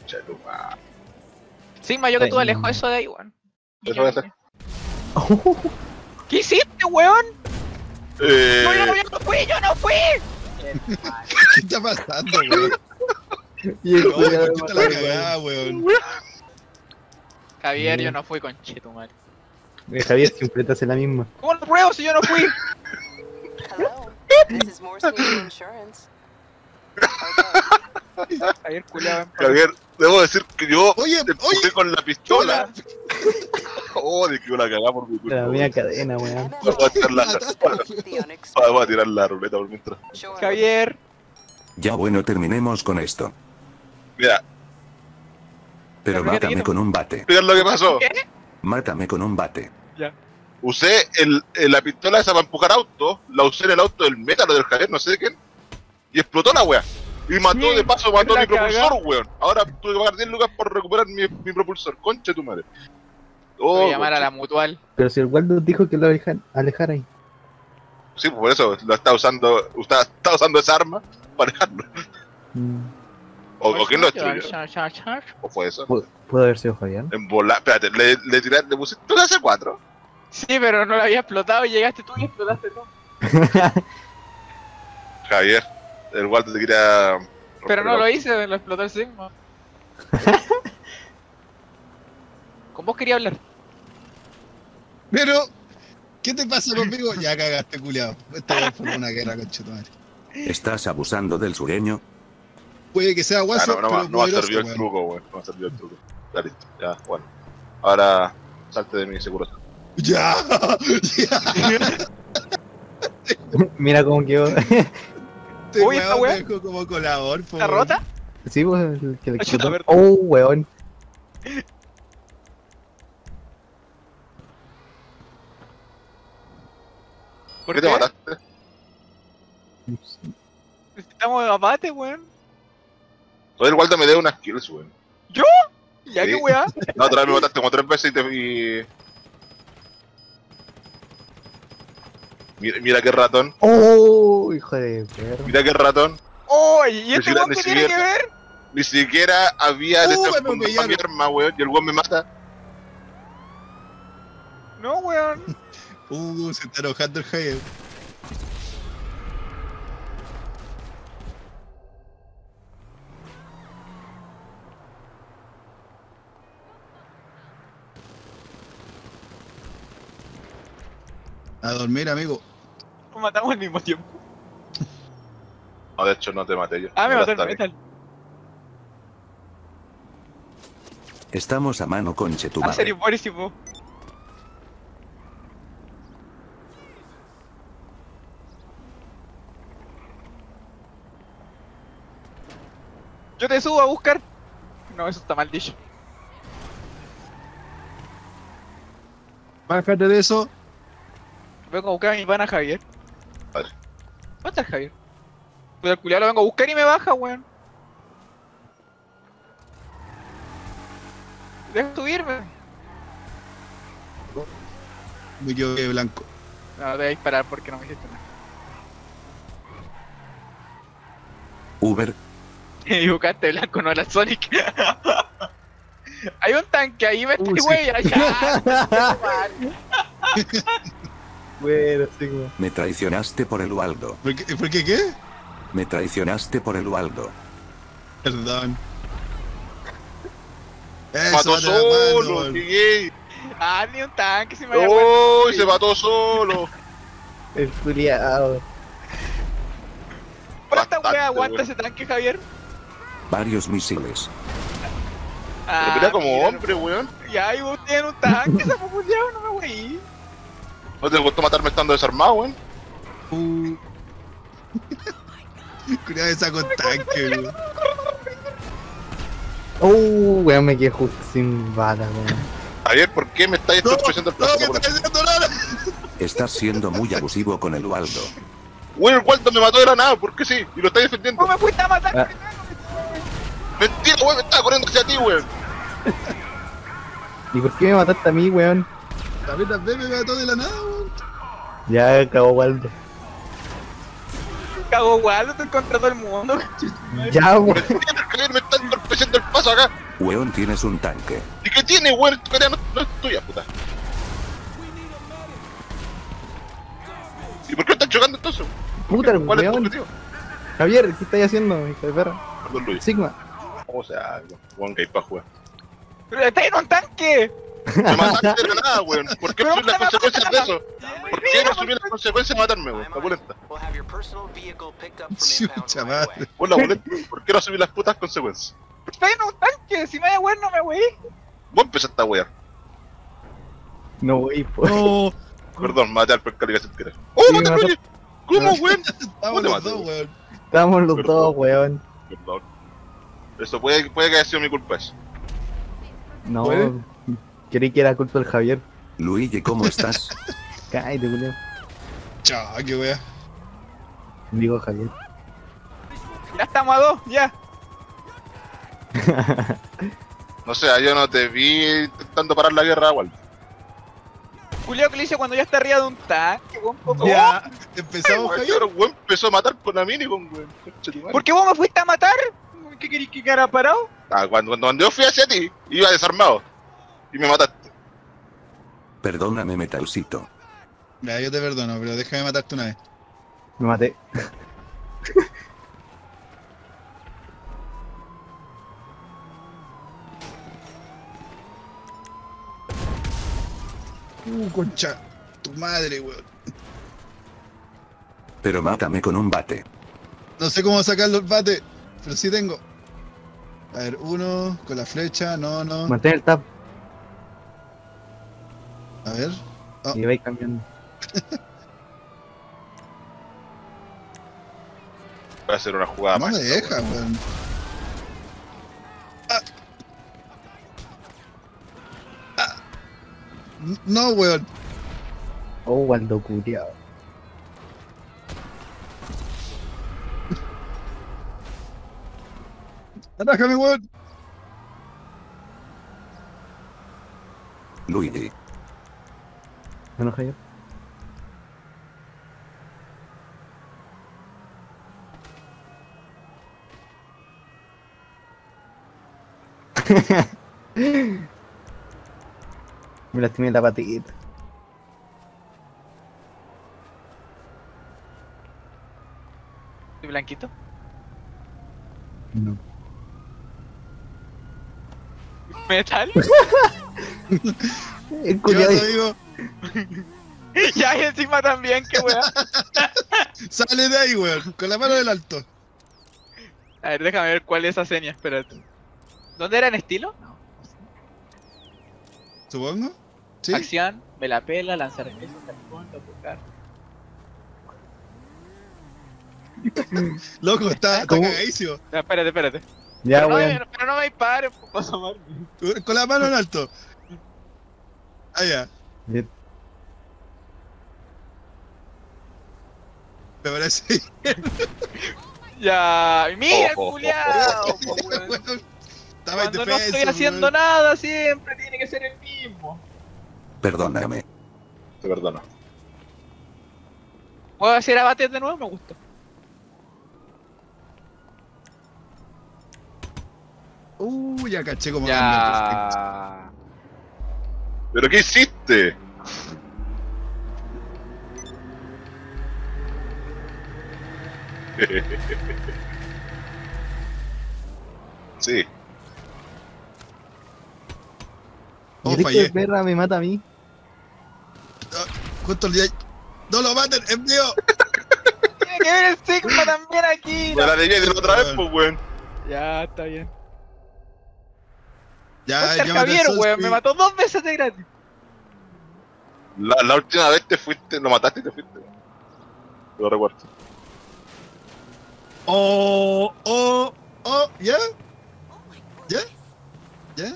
concha, tu madre. Sigma, yo que tú alejo eso de ahí, weón. Eso va a ser. ¿Qué hiciste, weón? No, yo no fui. ¿Qué está pasando, weón? Y el No, culiao ¿por qué te la cagada, weón? Javier, yo no fui con Chetumal. Javier siempre te hace la misma. ¿Cómo lo pruebo si yo no fui? Hello, this is Morse Mutual Insurance. Javier, culiao. Javier, debo decir que yo Oye, te empujé con la pistola. Oh, de que yo la cagaba por mi culpa. La mía cadena, weón. Voy a tirar la, The unexpected. voy a tirar la ruleta por mientras. Sure. Javier. Ya bueno, terminemos con esto. Mira, Pero Pero mátame qué con un bate. explicar lo que pasó. ¿Qué? Mátame con un bate. Ya. Usé la pistola esa para empujar autos, la usé en el auto del Métalo del Javier, no sé de quién, y explotó la wea. Y mató, Sí, de paso, mató la mi propulsor, cagá. weón. Ahora tuve que pagar 10 lucas por recuperar mi propulsor, concha de tu madre. Oh, Voy a llamar a la concha. mutual. Pero si el Waldo dijo que lo alejara ahí. Sí, pues por eso lo está usando, está usando esa arma para dejarlo. ¿O quién lo destruyó? ¿O fue eso? ¿Pudo haber sido Javier? En volar, espérate, le pusiste tú hace 4. Sí, pero no lo había explotado y llegaste tú y explotaste todo. Javier, el Walter te quería. Pero no lo hice, lo explotó el Sigma. ¿Con vos quería hablar? Pero, ¿qué te pasa conmigo? Ya cagaste, culiao. Esta fue una guerra, conchetumare. ¿Estás abusando del sureño? Puede que sea guaso, no, pero no va a poderoso, servir el weón. truco, weón. No va a servir el truco. Ya listo, ya, bueno. Ahora, salte de mi seguro. Ya, ya. Mira cómo quedó. Este Uy, esta weón weá. me dejó como colador, po, ¿Está weón. rota? Sí, pues el que le Ayuda, explotó. ¿verdad? Oh, weón. ¿Por qué te mataste? Necesitamos de abate, weón. Oye, el Walter me debe unas kills, weón. ¿Yo? Ya, Sí. qué weá. La otra vez me mataste como 3 veces y Mira qué ratón, Oh, hijo de perro. mira qué ratón. Oh, ¿y este Ni weón qué tiene que siquiera- ver? Ni siquiera había me desenfundado mi pillaron. arma, weón, y el weón me mata. No, weón. Se está enojando el Javier. A dormir, amigo. Nos matamos al mismo tiempo. No, de hecho no te maté yo. Ah, me mató el mataste a mí. metal. Estamos a mano con Ah, Chetumare. serio, buenísimo. Yo te subo a buscar. No, eso está mal dicho. Bájate de eso. Vengo a buscar a mi pana Javier. Vale. ¿Dónde está el Javier? Pues el culiao lo vengo a buscar y me baja, weón. Deja subirme. Me quedo blanco. No, te voy a disparar porque no me hiciste nada. Uber, Y buscaste blanco, no era Sonic. Hay un tanque ahí, me estoy sí. wey, allá. Bueno, sí, weón. me traicionaste por el Waldo. ¿Por qué qué? Me traicionaste por el Waldo. Perdón. Mató date la solo, mano. GG. Ah, ni un tanque, si me había ¡Oh! Se mató solo. El culiao. Por esta Bastante, wea aguanta weón. ese tanque, Javier. Varios misiles. Pero mira como mira, hombre, weón. Ya, y vos tienes un tanque, se me puteado, no me wey. ¿No te gustó matarme estando desarmado, weón? Cuidado esa con tanque, weón. Oh, weón, me quedé justo sin balas, weón. Javier, ¿por qué me estáis entorpeciendo el No, plazo? que por está eso? haciendo nada. Estás siendo muy abusivo con el Waldo. Weón, el Walter me mató de la nada, ¿por qué sí? Y lo estáis defendiendo. ¿Cómo me fuiste a matar? Ah. Mentira, weón, me estaba corriendo hacia ti, weón. ¿Y por qué me mataste a mí, weón? También me mató de la nada, weón. Ya cagó Waldo. Cago guardo, estoy contra todo el mundo. Ya, weón. Mentira, el Javier me está entorpeciendo. haciendo el paso acá. Weón, tienes un tanque. ¿Y qué tiene, weón? Tu tarea no es tuya, puta. ¿Y por qué están chocando entonces? Puta el ¿Cuál es tu weón. objetivo? Javier, ¿qué estáis haciendo, hijo de perra? Perdón, Luis. Sigma. O sea, weón, que hay para jugar. ¡Pero está en un tanque! Me mataste de la nada, weón. ¿Por qué Pero asumir las me consecuencias de mata. eso? ¿Por qué no asumir las consecuencias de matarme, weón? La pulenta. We'll have your personal vehicle picked up from Chucha impound right madre. away. Weón, la pulenta. ¿Por qué no asumir las putas consecuencias? ¡Está en un tanque! Si me da weón, no me wey. Vos empezaste a wear. No voy, po. No, Perdón, maté al percal que se entera. ¡Oh, Sí, maté me a Luis! ¿Cómo, weón? estamos te los mato, dos, weón? weón. Estamos los Perdón. dos, weón. Perdón. Eso puede que haya sido mi culpa eso. No, ¿Puede? creí que era culpa del Javier. Luigi, ¿cómo estás? Cállate, Julio. Chao, qué wea. Digo Javier. Ya estamos a 2, ya. No sé, yo no te vi intentando parar la guerra, igual. Julio, que le hice cuando ya está arriba de un tanque, weón, poco. Ya, empezamos, Weón, Javier. el weón empezó a matar con la mini, con weón. Concha tu madre. ¿Por qué vos me fuiste a matar? ¿Qué querís que quedara parado? Ah, cuando yo fui hacia ti, iba desarmado. Y me mataste. Perdóname, Metalcito. Ya, yo te perdono, pero déjame matarte una vez. Me maté. Concha, tu madre, weón. Pero mátame con un bate. No sé cómo sacar los bates, pero sí tengo. A ver, uno con la flecha, no. Mantén el tab A ver. y vais cambiando. Voy a hacer una jugada No me mágica, deja, weón. weón. No, weón. Oh, Waldo culiao. Atájame, weón. Luigi. Bueno, Javier. Me lastimé la patita. ¿Y blanquito? No. ¿Metal? El ¿Qué culiao. pasa, amigo? Ya, y encima también, qué weá. Sale de ahí, weón. Con la mano del alto. A ver, déjame ver cuál es esa seña, espérate. ¿Dónde era en estilo? ¿Supongo? ¿Sí? Acción, me la pela, lanzar peso, talcón, tocar. Loco, está ¿Cómo? cagadísimo. Ya, espérate. Ya, pero, no, weón. pero no me dispares, pues, asomarme. Con la mano en alto. Allá. Bien. Me parece. Ya, mira el Oh, oh, oh, culiao, po, weón. Weón, estaba Cuando no indefenso, estoy haciendo weón. nada, siempre tiene que ser el mismo. Perdóname. Te perdono. ¿Puedo hacer abates de nuevo? Me gusta. Ya caché cómo cambiar. Ya. ¿Pero qué hiciste? Sí. Oh, ¿Querés que fallé. el perra me mata a mí? ¿Cuántos días? ¡No lo maten! ¡Es mío! Tiene que ver el Sigma también aquí. Me la leí de la otra vez, pues, weón. Ya, está bien. Ya, Contra el ya maté al Javier, Sol, weón, sí. me mató 2 veces de gratis. La última vez te fuiste, lo mataste y te fuiste. Lo recuerdo. ¿Ya? ¿Ya? ¿Ya?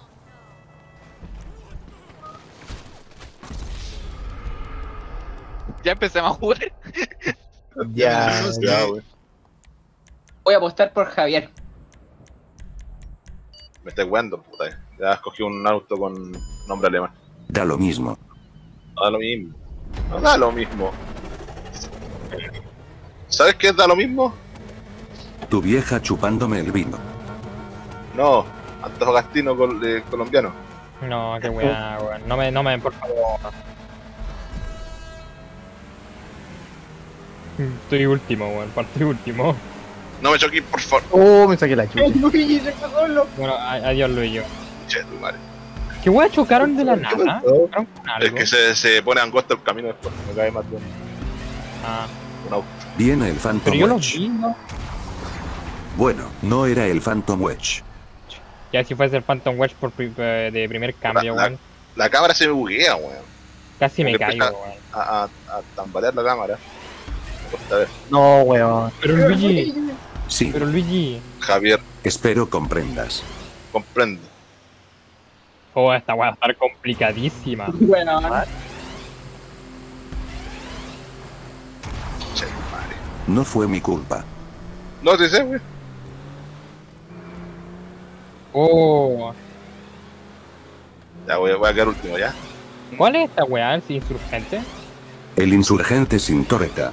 Ya empecemos a jugar. Ya. Sí. Ya, weón. Voy a apostar por Javier. Me estás weando, puta. Ya escogí un auto con nombre alemán. Da lo mismo. No da lo mismo. No da lo mismo. ¿Sabes qué da lo mismo? Tu vieja chupándome el vino. No, Antofagastino colombiano. No, qué weá, weón. No me, por favor. Estoy último, weón. Estoy último. No me choquís, por favor. Oh, me saqué la chucha. Luigi se fue solo. Bueno, adiós, Luis. Che, tu madre. ¿Qué weá chocaron de la nada? pasó? ¿Chocaron con Es algo? que se pone angosto el camino después. Me cae más de Ah, un auto. Viene el Phantom pero yo lo Wedge. vi, ¿no? Bueno, no era el Phantom Wedge. Ya si fuese el Phantom Wedge de primer cambio, La- weón. La cámara se me buguea, weón. Casi me porque caigo, empieza- weón. A tambalear la cámara. Me cuesta ver. No, weón. Pero Luigi, Sí, pero Luigi. Javier, espero comprendas. comprende. Oh, esta weá va a estar complicadísima. Bueno, Che, tu madre. No fue mi culpa. No te sé, weón. Oh, Ya voy a quedar último, ya. ¿cuál es esta weá? ¿El insurgente? El insurgente sin torreta.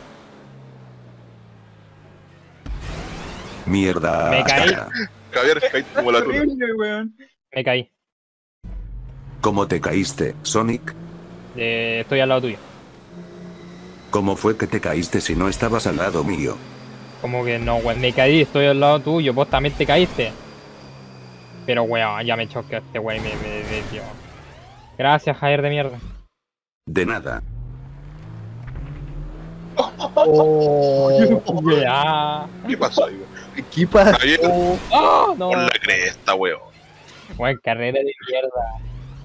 Mierda. Me caí. Javier, caíste como la tuna. horrible, weón. Me caí. ¿Cómo te caíste, Sonic? Estoy al lado tuyo. ¿Cómo fue que te caíste si no estabas al lado mío? Como que no, weón. Me caí, estoy al lado tuyo. Vos también te caíste. Pero weón, ya me choqué este weón y me dio. Gracias, Javier de mierda. De nada. Oh, Weá. ¿Qué pasó ahí, weón? ¿qué pasa? Javier, ¡Oh! No. con la cresta, weón. Weón, carrera de mierda.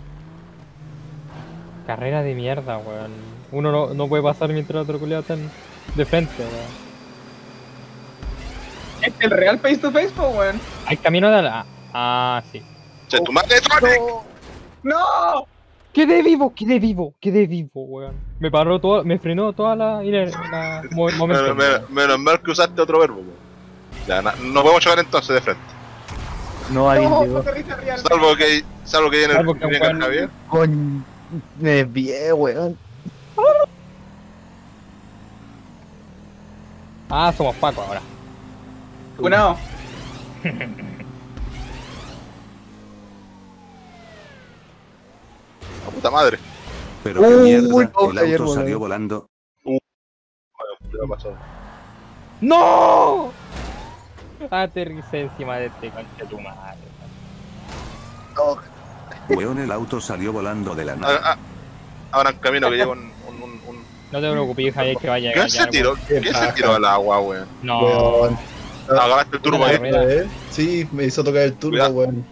Carrera de mierda, weón. Uno no puede pasar mientras otro culiado está de frente, weón. Es el real face to face, po, weón. Hay camino de la. Ah, sí. Che, tu madre, Sonic. ¡No! Quedé vivo, weón. Me paró todo, me frenó toda la momento. Menos mal que usaste otro verbo, weón. Ya, no podemos chocar entonces de frente. No, alguien No, llegó. aterriza real. Salvo que viene Salvo que un venga weón- Javier. Con... Me desvié, weón. Ah, somos Paco ahora. Unao. La puta madre. Pero qué Uy, mierda, no, el Javier, auto salió volando. volando. ¿Qué ha pasado? ¡No! Aterricé encima de este conche tu madre. Weón, el auto salió volando de la nada. Ahora en camino que llega un... No te preocupes, Javier, que vaya a ¿Qué se tiró? ¿Qué se tiró al agua, weón? No. Weón. Agarraste el turbo Una ahí. carrera. Sí, me hizo tocar el turbo, Cuidado. weón.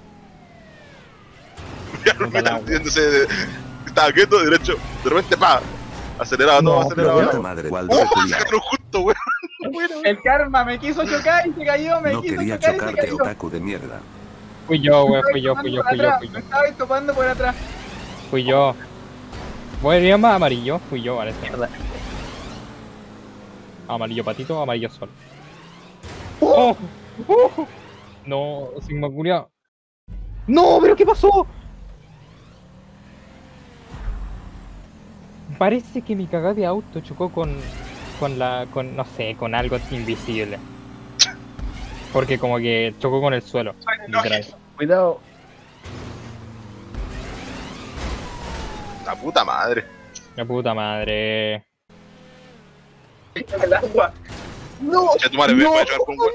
Puta Estaba quieto, derecho. De repente, pa. Acelerado, todo No, acelerado. Puta ¿no? madre, ¡Oh! Waldo Se culiao. quedó justo, weón. El karma me quiso chocar y se cayó, me No quiso quería chocar y se chocarte, cayó. otaku de mierda. Fui yo, weón, fui yo. Me estaba topando por atrás. Fui yo. Voy a ir más amarillo, fui yo, parece. Amarillo patito, amarillo sol. ¡Oh! ¡Oh! No, Sigma culiao. ¡No! ¿Pero qué pasó? Parece que mi cagada de auto chocó con no sé, con algo invisible. Porque como que chocó con el suelo, literal. Cuidado. La puta madre. La puta madre. El agua. No, Che, tu madre, no, voy a chocar con un weón.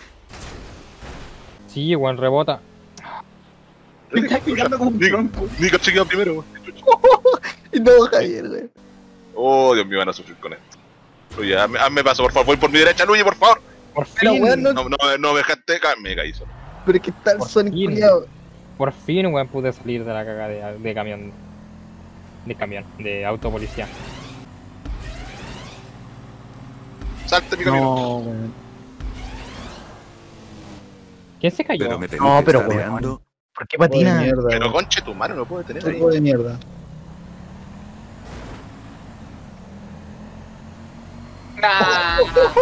Sí, weón, rebota. Me está picando como un tronco. Nico chequeó primero, weón. No, Javier, weón. Oh, Dios mío, van a sufrir con esto. Oye, hazme paso, por favor. Voy por mi derecha, Luigi, por favor. Por Pero, fin, weón, no- No me dejaste caer. Me caí solo. Pero es que está el Por Sonic fin. culiao. por fin, weón, pude salir de la cagada de camión. De auto policía. Salte mi camino. No, weón. ¿Quién se cayó? Pero me tenés No, que pero estar weón. veando. ¿Por qué turbo de patina? mierda, Pero weón. conche tu mano, no puedo tener ahí. Turbo de mierda. Ah,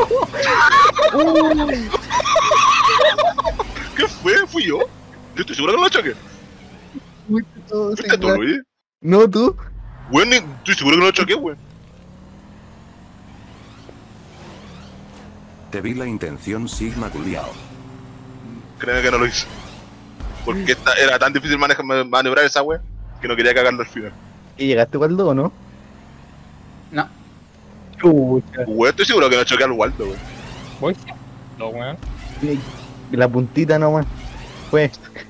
¿Qué fue? ¿Fui yo? Yo estoy seguro que no lo choqué. Fuiste todo ¿Fuiste tú, singular. Luigi? No, tú. Weón, estoy seguro que no lo choqué, weón. Te vi la intención, Sigma culiao. Créeme que no lo hice. Porque era tan difícil maniobrar esa wea que no quería cagarlo al final. ¿Y llegaste Waldo o no? No. Chucha. Weón, estoy seguro que no choqué al Waldo, weón. Voy. No, weón. La puntita nomás. Fue.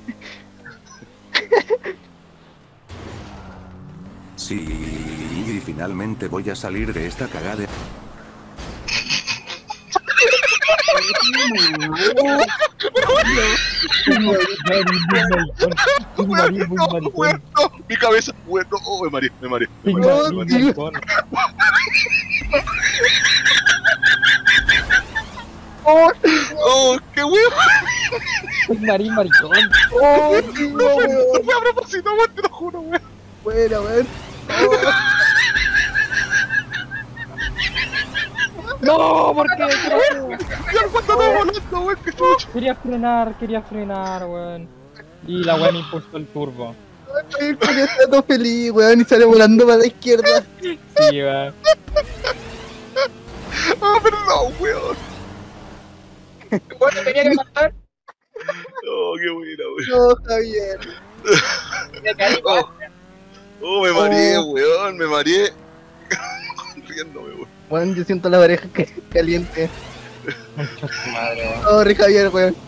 Sí, y finalmente voy a salir de esta cagada. Weón, no, mi cabeza, weón, no, oh, me mareé. Oh, qué weón. Maricón. ¡Oh, No fue a propósito, weón, te lo juro, weón. Buena, weón. No, ¿por qué? Y el Waldo estaba volando, weón, qué chucho. Quería frenar, weón. Y la weón me impulsó el turbo. El Julio está todo feliz, weón, y sale volando para la izquierda. Sí, weón. Ah, perdón, weón. ¿Cuánto tenía que matar? Oh, qué buena, weón. No, Javier. Me caí, Oh, me mareé, weón, me mareé. Riéndome, weón. Weón, yo siento la oreja caliente. Concha su madre, weón. Pobre Javier, weón.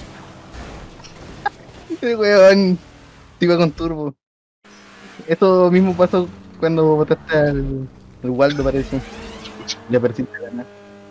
Ese weón iba con turbo. Eso mismo pasó cuando botaste al Waldo, parece. Le persiste ganar.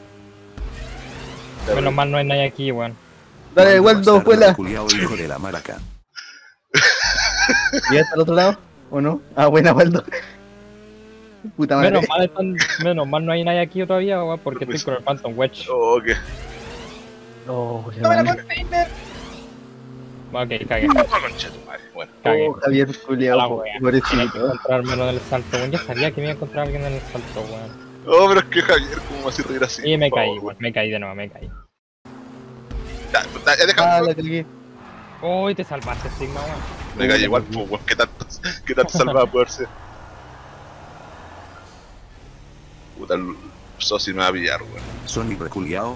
Menos mal no hay nadie aquí, weón. Dale, Waldo, vuela. Culiao, hijo de la maraca. ¿Llegaste al otro lado? ¿O no? Ah, buena, Waldo. Puta madre. Menos mal no hay nadie aquí todavía, weón, porque estoy con el Phantom Wedge. Oh, ok. Oh, ¡Toma la weón. container! Ok, cagué. Oh, concha tu madre. Bueno. Cagué. Oh, Javier, A la culiao, wea. Tenía que pobrecito. encontrármelo en el salto, weón. Ya sabía que me iba a encontrar a alguien en el salto, weón. Oh, pero es que Javier, ¿cómo va a ser reír así? Y me Por caí, favor, weón. Me caí de nuevo, me caí. Ya, déjame. Ah, la cagué. Uy, te salvaste, Sigma, weón. Me caí igual, pues, weón. ¿Qué tanto salvaba puede ser? Puta, el Sosi me va a pillar, weón. Sonic reculiao.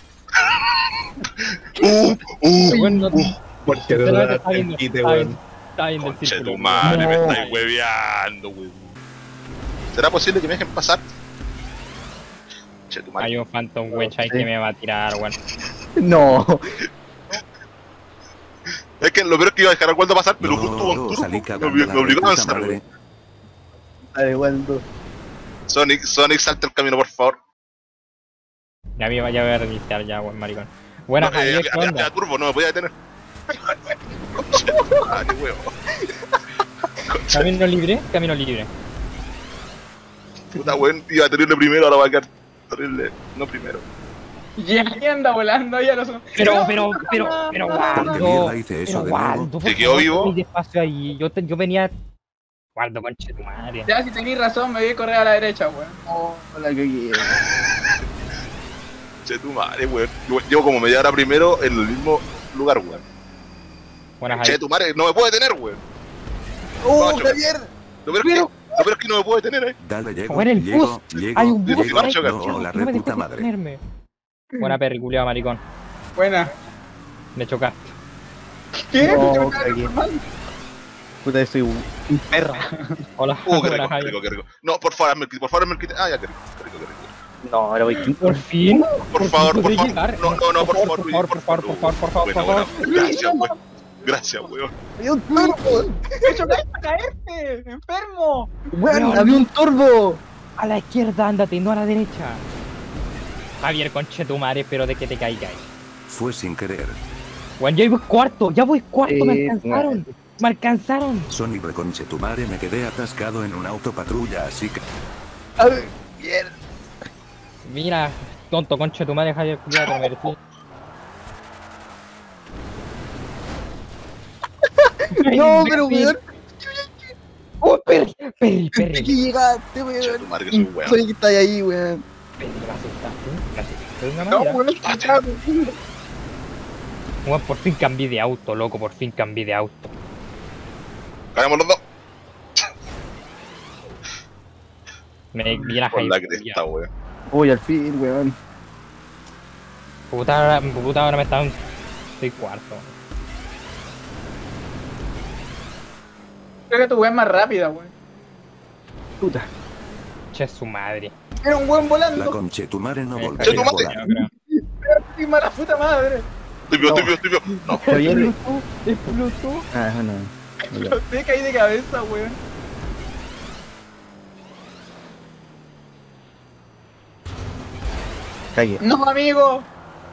Weón, no Porque sinceramente no bien, quite, está bien, weón. está bien del Conche círculo. tu madre, me No. estáis hueveando, weón. ¿Será posible que me dejen pasar? Conche tu madre. Hay un Phantom Wedge ahí Sí. que me va a tirar, weón. No. Es que lo peor es que iba a dejar al Waldo pasar, pero justo con No, turbo salí me cagando obligó la a puta avanzar, madre. weón. Dale, Waldo. Sonic, salta el camino, por favor. Ya me voy a reiniciar ya, weón, maricón. Buena, No, Javier, ¿qué onda? había turbo, no me podía detener. Conche tu madre, weón. Camino libre, camino libre. Puta, weón, iba a tenerle primero, ahora va a quedar terrible. No primero. Ya anda volando, ya lo son. Pero, ¿Por qué Waldo. mierda hice eso de nuevo? Waldo, por ¿Se quedó favor, vivo? muy despacio ahí. Yo venía. Waldo, conche tu madre. Ya, si tenéis razón, me voy a correr a la derecha, weón. Oh, la cagué. Che, tu madre, weón. Llevo como media hora primero en el mismo lugar, weón. Buena, Che, Javier. tu madre, no me puede detener, weón. ¡Oh, Macho. Javier! Lo peor es que no me puede detener, Dale, llego, Joder, el llego, bus. llego, Hay un bus llego, ahí, choca, no, choca. la no me reputa dejas madre. detenerme. Buena perri, culiao, maricón. Buena. Me chocaste. ¿Qué? No, cagué. Puta, soy un perro. Hola, Qué buena, rico, qué Javier. rico, qué rico. No, por favor, hazme el kit. Ah, ya, qué rico, qué rico, qué rico. No, ahora voy quinto. Por fin. Por favor, fin por podré favor. llegar. No, por favor, por favor, por favor, por favor, por favor, Bueno, por favor. bueno, gracias, weón. Gracias, weón. ¡Había un turbo! ¡Me chocáis para caerte! ¡Enfermo! ¡Weón, había un turbo! A la izquierda, ándate, no a la derecha. Javier, conche tu madre, pero de que te caigas. Fue sin querer. Bueno, ya voy cuarto, me Sí, alcanzaron. Me alcanzaron. Sonic reconche tu madre, me quedé atascado en una autopatrulla, así que... A ver, bien. Mira, tonto, conche tu madre, Javier, culiao, te lo merecí. No, pero weón, ¡Oh, Perry! Perry, pensé Perry. que llegaste, Che, tu weón. madre, que soy weón. Soy que está ahí, weón. Perry, me asustaste. Me asustaste de una No, manera. weón, Weón, por fin cambié de auto, loco, por fin cambié de auto. Ganamos los dos. Me mira Con la Javier. cresta, weón. Uy, al fin, weón. Puta, ahora me están... Estoy cuarto. Creo que tu weá es más rápida, weón. Puta. Che su madre. Era un weón La volando. conchetumare no volvió Che, tu a madre. volar. Yo creo. ¡Qué mala puta madre! Estoy vivo. No. Javier. Explotó. Ah, no. Te caí de cabeza, weón. Cagué. No, amigo.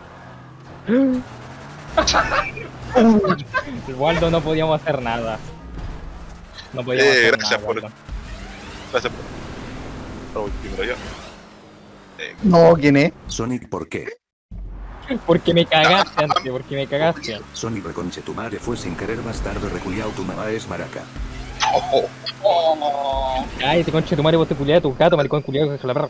El Waldo no podíamos hacer nada. No podíamos hacer Gracias nada. por- Waldo. Gracias por. No, primero yo. No, ¿quién es? Sonic, ¿por qué? Porque me cagaste antes, porque me cagaste. Sonic reconchetumare fue sin querer bastardo reculiao, tu mamá es maraca. Ay, te conche tu madre, vos te culiás tu gato, maricón culiado, que la perra.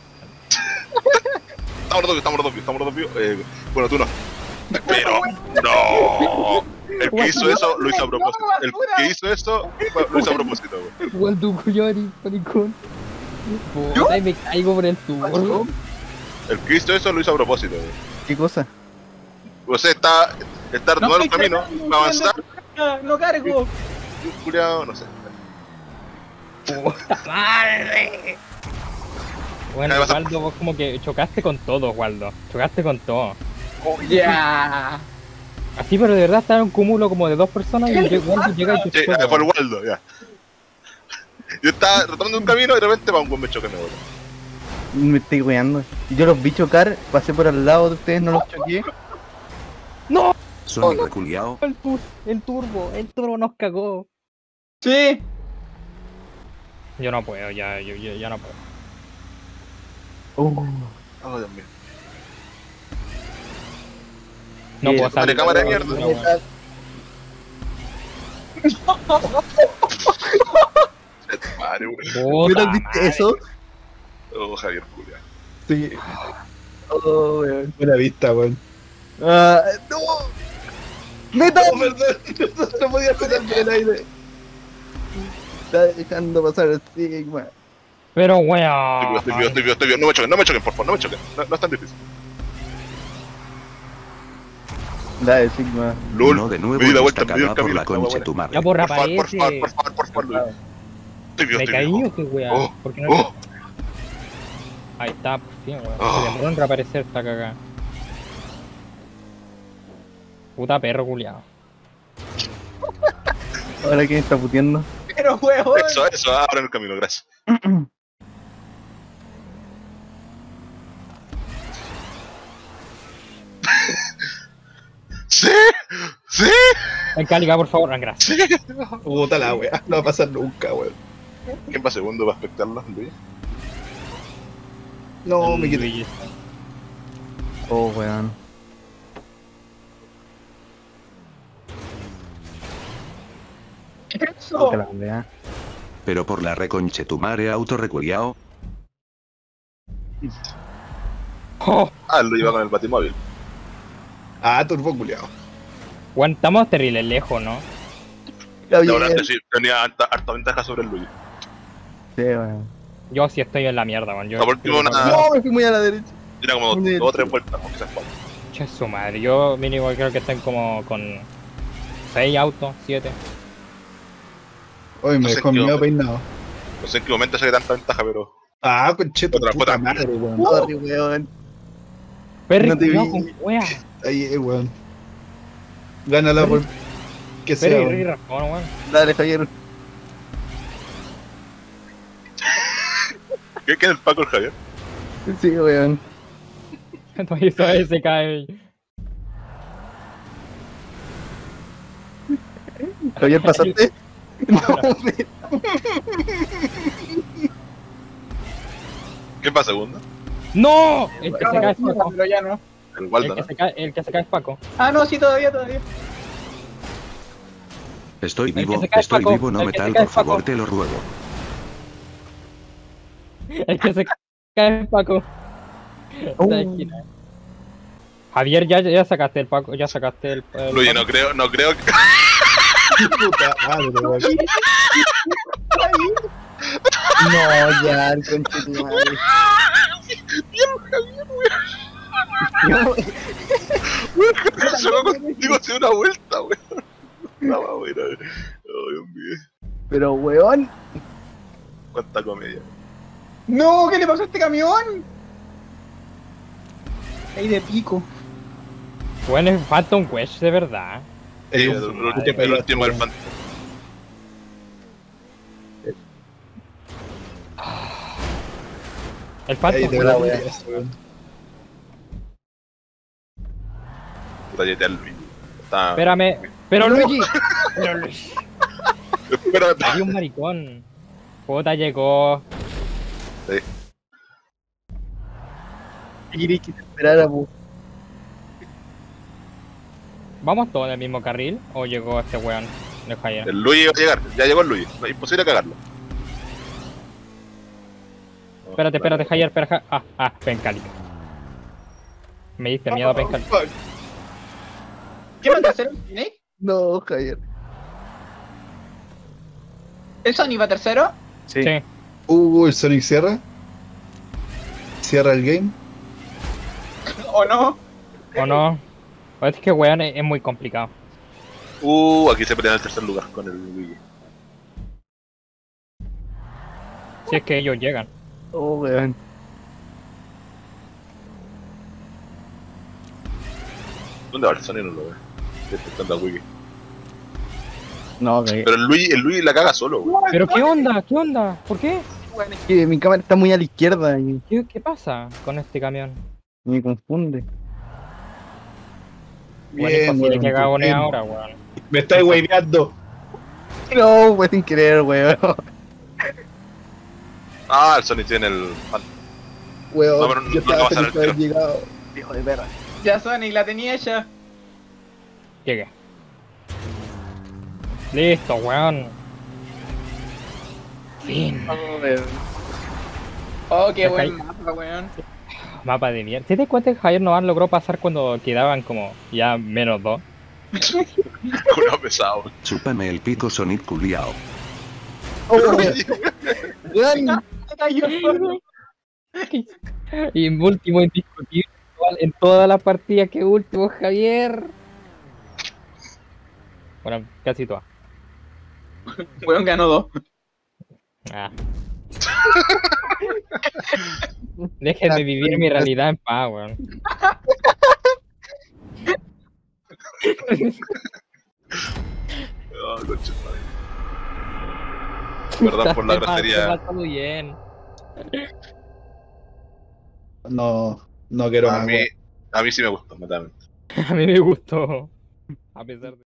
Estamos los dos vivos. Bueno, tú no. Pero, no. El que hizo eso lo hizo a propósito. El que hizo eso lo hizo a propósito, güey. Waldo culiado, maricón. Puta, y me caigo por el tubo. El que hizo eso lo hizo a propósito, güey. ¿Qué cosa? O sea, está retomando un camino, va a avanzar, No cargo. y un culiao, no sé. ¡Madre! Bueno, Ahí vas a- Waldo, vos como que chocaste con todo, Waldo. Chocaste con todo. Ya. Así, pero de verdad estaba en un cúmulo como de 2 personas y Waldo llega y te Sí, choca. fue el Waldo, ya. Yo estaba retomando un camino y de repente va un buen me choque, me bota. Me estoy weando. Yo los vi chocar, pasé por al lado de ustedes, no los choqué. ¡No! Sonic reculiao. El turbo nos cagó. Sí. Yo no puedo, ya no puedo. Oh, Dios mío. No puedo Dale, salir. cámara de mierda. No, weón. Madre, güey. Puta ¿Pero viste madre. eso? Oh, Javier Julia. Sí. Oh, weón. Buena vista, weón. Ah, no. ¡Meta! Oh, perdón. No podía meter por el aire. Está dejando pasar el Sigma. Pero weón. Estoy vivo. No me choquen, por favor, no me choquen. No es tan difícil. Dale, Sigma. LOL, No de nuevo me di la en vuelta, esta me di el cagada por camino. la esta hueá buena. conchetumare. Ya porra, Por favor, aparece. por favor, Luis. ¿Me Estoy caí vivo. o qué weá? Oh, ¿Por qué no? oh. Ahí está, por fin, weón. Oh. Se demoró en reaparecer esta cagada. Puta perro culiao. Ahora quién está puteando. Pero weón. Eso, ahora en el camino, gracias. ¡Sí! Ven, Cálica, por favor, gracias. Puta la wea. No va a pasar nunca, weón. ¿Quién va segundo para espectarla, Luis? No, me quité. Luigi. Oh, weón. Eso. Puta la wea. Pero por la reconchetumare auto reculiao. Oh, Ah, lo iba con el batimóvil. Ah, turbo culiao. weón, estamos terribles lejos, ¿no? Está La verdad bien. es que sí, tenía harta ventaja sobre el Luis. Sí, weón. Yo sí estoy en la mierda, weón. Yo La última una- No, me fui muy a la derecha. Era como Muy bien. 2 o 3 vueltas, o quizás 4. Che, su madre. Yo mínimo creo que estén como con 6 autos, 7. Hoy me No sé dejó qué medio onda. peinado. No sé en qué momento saqué tanta ventaja, pero. Ah, concheto, Otra, puta otra. madre, weón. Sorry, weón. Perry, No te culiao, vi. con wea. Ahí, weón. Gánala por. Que sea, Perry, weón. razón, weón. Dale, Javier. ¿Qué es el Paco el Javier? Sí, weón. Todavía se cae. Javier, ¿pasaste? No, ¿Quién va segundo? ¡No! El que se cae es Paco. Pero ya no. El El Waldo, que ¿no? se cae es Paco. Ah, no, sí, todavía. Estoy que vivo, se cae, estoy Paco. vivo, no El que se metal, cae, por favor, Paco. te lo ruego. El que se cae es Paco. Esta esquina. Javier, ya sacaste el Paco, ya sacaste el Luis, Paco. no creo que. Puta madre, weón. no, ya, el conche tu madre. Se va contigo hace una vuelta, weón. No, weón. Oh, Dios mío. Pero weón, Cuánta comedia. No, ¿qué le pasó a este camión? Ahí de pico. Bueno, es Phantom Quest de verdad. Sí, El- el último del Phantom. El Phantom Ahí te Quest. la wea. weón. Puta, ya te al Luigi. Está... Espérame. Pero Luigi. Pero Luigi. Espérame. Hay un maricón. Puta llegó. ¿qué querés que te esperara, po? ¿Vamos todos en el mismo carril? ¿O llegó este weón de Jair? El Luigi va a llegar. Ya llegó el Luigi. No, es imposible cagarlo. No, Espérate, Jair, espera. Pencalica. Me diste miedo, Pencalica. ¿Qué va a tercero? ¿Nick? No, Javier. ¿El Sony va tercero? Sí. El Sonic cierra. Cierra el game. ¿O no? ¿O no? Es que weón es muy complicado. Aquí se pelea en el tercer lugar con el Luigi. Si es que ellos llegan. Oh, weón. ¿Dónde va el Sonic? No lo veo. Estoy expectando a Wiki. No, que Pero el Luigi la caga solo, güey. ¿Pero qué onda? ¿Qué onda? ¿Por qué? mi cámara está muy a la izquierda y ¿Qué pasa con este camión? me confunde. Bueno, es posible weón, que cagone bien. ahora, weón. Me estáis weyneando. No, fue sin querer, weón. Ah, el Sonic tiene el Phantom. Weón, No, pero no yo estaba te vas a feliz de haber dar llegado. Hijo de perra. Ya Sonic la tenía ella. Llegué. Listo, weón. Fin. Oh, weón. Oh, qué Deja buen ahí. mapa, weón. Mapa de mierda. ¿Te das cuenta que Javier Novan logró pasar cuando quedaban como ya menos 2? Culo pesado. Chúpame el pico Sonic culiao. Oh, weón. Weón. Se cayó solo. Y último indiscutible en todas las partidas que último, Javier. Bueno, casi todas. Weón ganó 2. Ah. Déjenme vivir mi realidad en paz, weón. Ah, concha de madre. Perdón por la grosería. Todo bien. No, no quiero A más. mí, a mí sí me gustó, netamente. A mí me gustó. A pesar de...